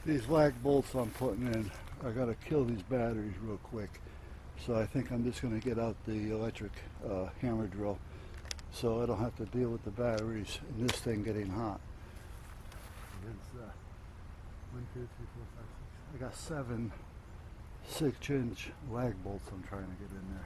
These lag bolts I'm putting in, I gotta kill these batteries real quick. So I think I'm just gonna get out the electric hammer drill so I don't have to deal with the batteries and this thing getting hot. It's 1, 2, 3, 4, 5, 6. I got 7 6-inch lag bolts I'm trying to get in there.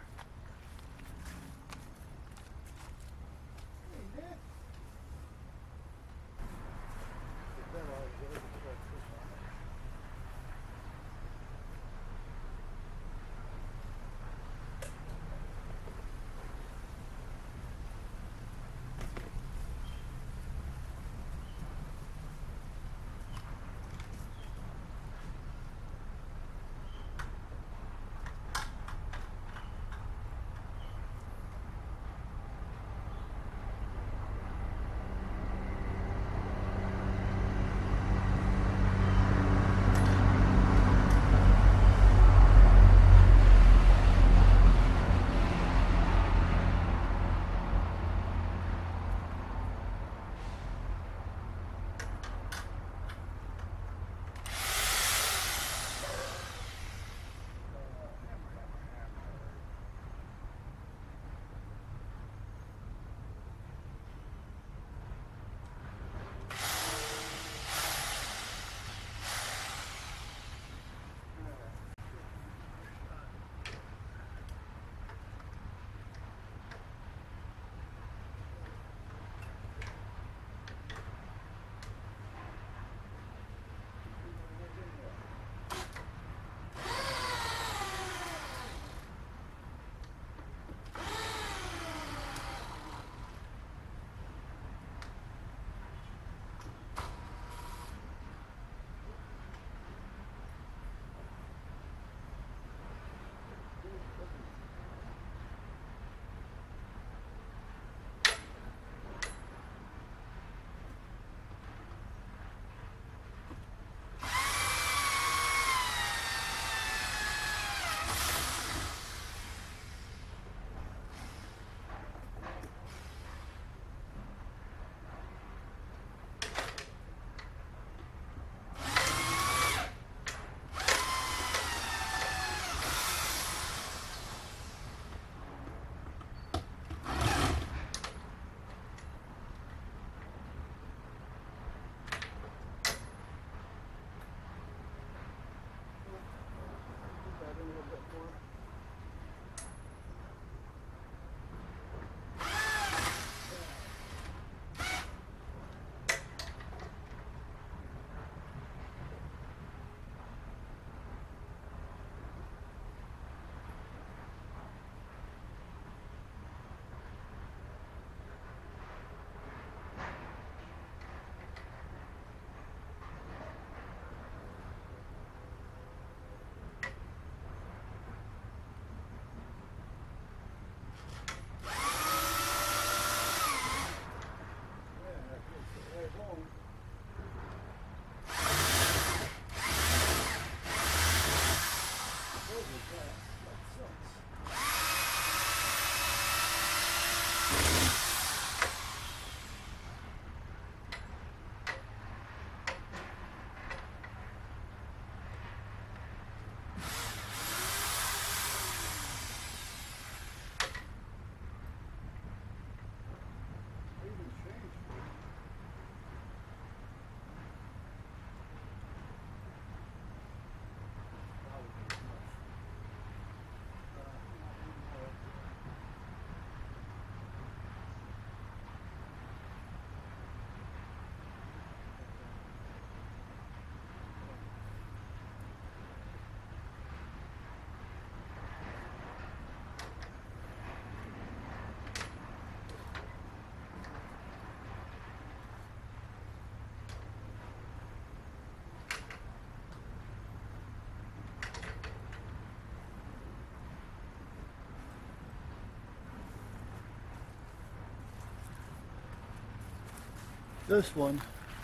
This one,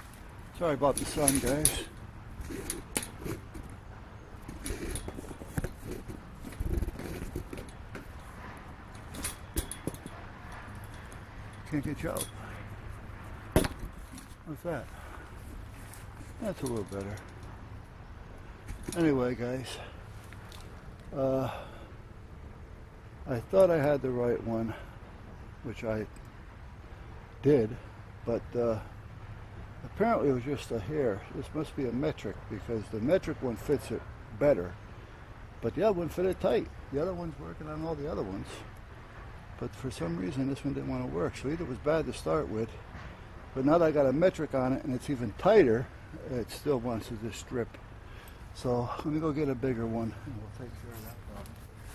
sorry about the sun, guys. Can't get you out. What's that? That's a little better. Anyway, guys, I thought I had the right one, which I did, but apparently it was just a hair. This must be a metric, because the metric one fits it better, but the other one fitted tight. The other one's working on all the other ones, but for some reason this one didn't want to work. So either it was bad to start with, but now that I got a metric on it and it's even tighter, it still wants to just strip. So let me go get a bigger one and we'll take care of that problem.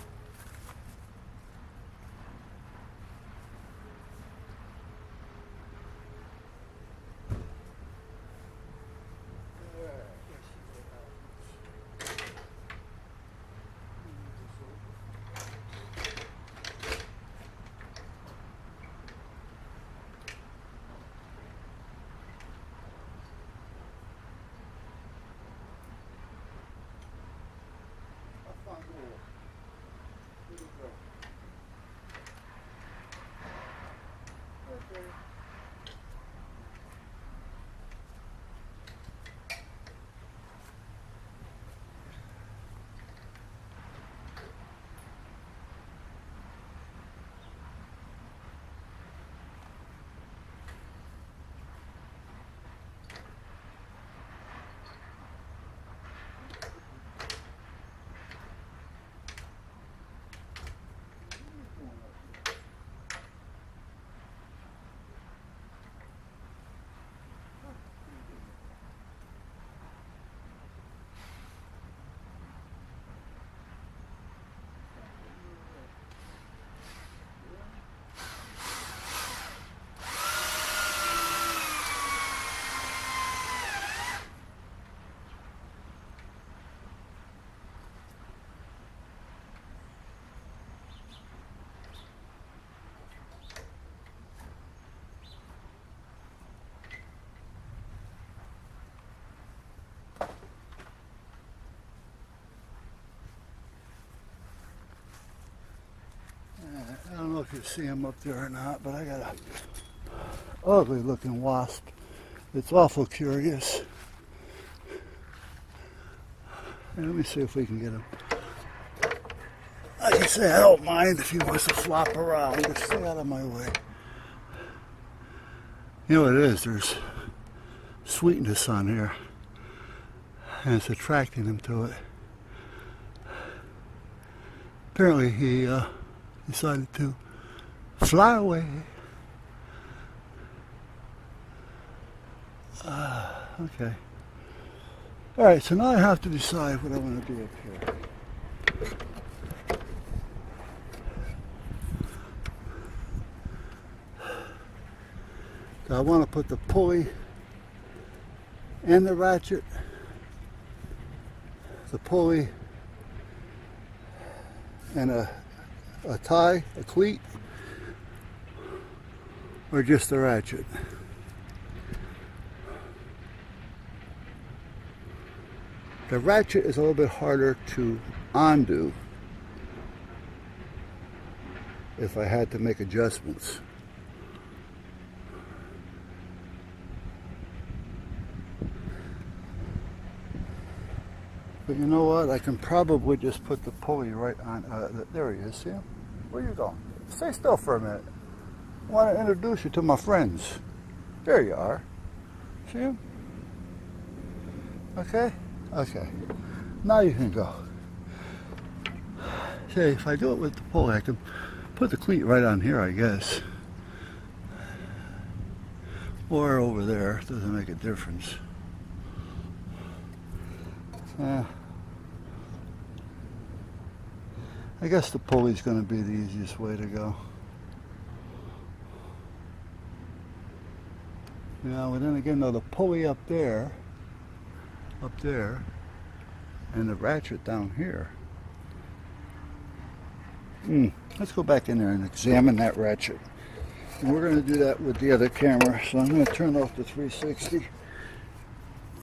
I don't know if you see him up there or not, but I got a ugly looking wasp. It's awful curious. And let me see if we can get him. Like I say, I don't mind if he wants to flop around. Just stay out of my way. You know what it is? There's sweetness on here, and it's attracting him to it. Apparently he decided to fly away. Okay. All right, so now I have to decide what I want to do up here. So I want to put the pulley and the ratchet, the pulley and a tie, a cleat, or just the ratchet. The ratchet is a little bit harder to undo if I had to make adjustments. But you know what? I can probably just put the pulley right on. There he is. See him? Where you going? Stay still for a minute. I want to introduce you to my friends. There you are. See him? Okay? Okay. Now you can go. See, if I do it with the pulley, I can put the cleat right on here, I guess. Or over there. It doesn't make a difference. I guess the pulley's going to be the easiest way to go. Yeah, but then again, though, the pulley up there, and the ratchet down here. Let's go back in there and examine that ratchet. And we're going to do that with the other camera, so I'm going to turn off the 360.